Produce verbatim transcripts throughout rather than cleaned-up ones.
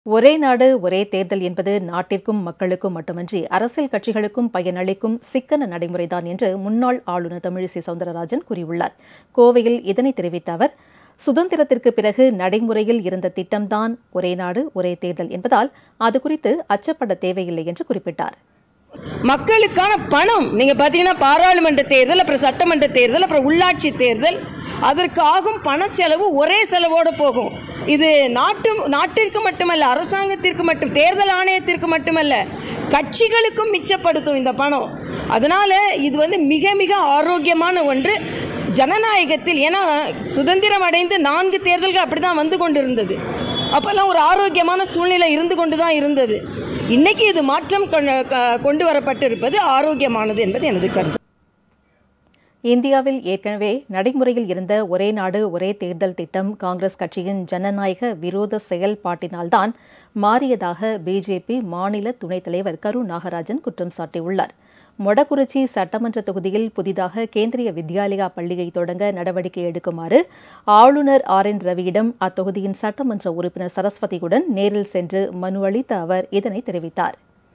ஒரே நாடு ஒரே தேர்தல் என்பது நாட்டிற்கும் மக்களுக்கும் மட்டுமன்றி அரசியல் கட்சிகளுக்கும் பயனளிக்கும் சிக்கன நடைமுறைதான் என்று முன்னாள் ஆளுநர் தமிழிசை சவுந்தரராஜன் கூறியுள்ளார். கோவையில் இதனை தெரிவித்த அவர், சுதந்திரத்திற்கு பிறகு நடைமுறையில் இருந்த திட்டம்தான் ஒரே நாடு ஒரே தேர்தல் என்பதால் அது குறித்து அச்சப்பட தேவையில்லை என்று குறிப்பிட்டார். மக்களுக்கான பணம் நீங்க பாத்தீங்கன்னா பாராளுமன்ற தேர்தல், அப்புறம் சட்டமன்ற தேர்தல், அப்புறம் உள்ளாட்சி தேர்தல், அதற்கு ஆகும் பண செலவு ஒரே செலவோடு போகும். இது நாட்டு நாட்டிற்கு மட்டுமல்ல, அரசாங்கத்திற்கு மட்டும், தேர்தல் ஆணையத்திற்கு மட்டுமல்ல, கட்சிகளுக்கும் மிச்சப்படுத்தும் இந்த பணம். அதனால இது வந்து மிக மிக ஆரோக்கியமான ஒன்று ஜனநாயகத்தில். ஏன்னா சுதந்திரம் அடைந்து நான்கு தேர்தல்கள் அப்படிதான் வந்து கொண்டிருந்தது. அப்பெல்லாம் ஒரு ஆரோக்கியமான சூழ்நிலை இருந்து கொண்டு தான் இருந்தது. இன்னைக்கு இது மாற்றம் கொண்டு வரப்பட்டிருப்பது ஆரோக்கியமானது என்பது எனது கருத்து. இந்தியாவில் ஏற்கனவே நடைமுறையில் இருந்த ஒரே நாடு ஒரே தேர்தல் திட்டம் காங்கிரஸ் கட்சியின் ஜனநாயக விரோத செயல்பாட்டினால்தான் மாறியதாக பிஜேபி மாநில துணைத் தலைவர் கரு நாகராஜன் குற்றம் சாட்டியுள்ளார். மொடக்குறிச்சி சட்டமன்ற தொகுதியில் புதிதாக கேந்திரிய வித்யாலயா பள்ளியை தொடங்க நடவடிக்கை எடுக்குமாறு ஆளுநர் ஆர் என் ரவியிடம் அத்தொகுதியின் சட்டமன்ற உறுப்பினர் சரஸ்வதியுடன் நேரில் சென்று மனு அளித்த அவர் இதனை தெரிவித்தார்.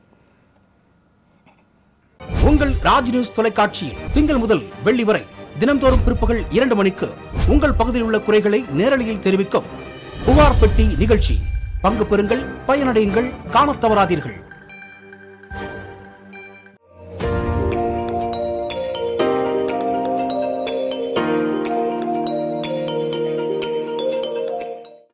உங்கள் ராஜ் நியூஸ் தொலைக்காட்சியில் திங்கள் முதல் வெள்ளி வரை தினந்தோறும் பிற்பகல் இரண்டு மணிக்கு உங்கள் பகுதியில் உள்ள குறைகளை நேரலையில் தெரிவிக்கும் புகார் பெட்டி நிகழ்ச்சி. பங்கு பெறுங்கள், பயனடையுங்கள், காணத் தவறாதீர்கள்.